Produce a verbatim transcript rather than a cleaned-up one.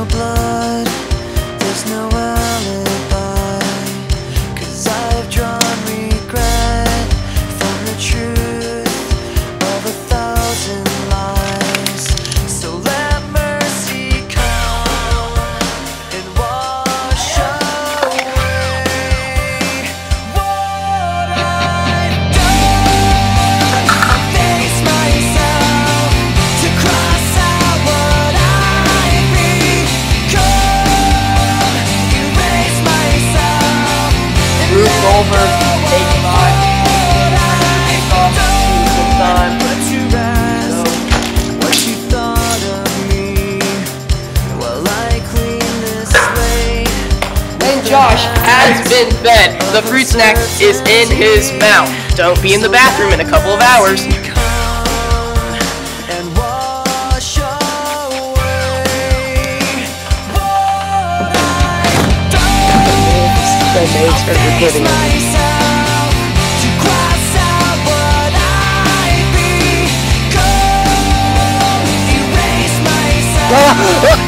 blood, there's no alibi, 'cause I've drawn regret from the truth of a thousand lies. So let mercy come and wash away what I've done. I face myself to cross out what I've become, erase myself and Rube let Goldberg, go of eighty-five. what I've done. Time. But you asked what you thought of me while I clean this slate. And Josh has been fed. The fruit snack is in his mouth. Don't be in the bathroom in a couple of hours. Come and wash away what I've done. The maid started recording it. Myself to cross out what I've become, erase myself.